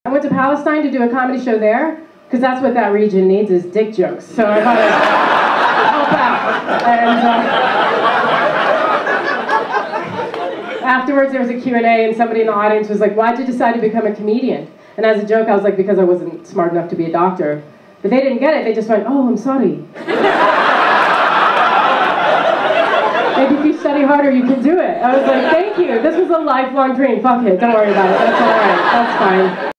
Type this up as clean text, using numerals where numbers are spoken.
I went to Palestine to do a comedy show there, because that's what that region needs, is dick jokes. So I thought I'd help out. And afterwards there was a Q&A, and somebody in the audience was like, why'd you decide to become a comedian? And as a joke I was like, because I wasn't smart enough to be a doctor. But they didn't get it, they just went, oh, I'm sorry. Maybe if you study harder you can do it. I was like, thank you, this was a lifelong dream. Fuck it, don't worry about it, that's alright, that's fine.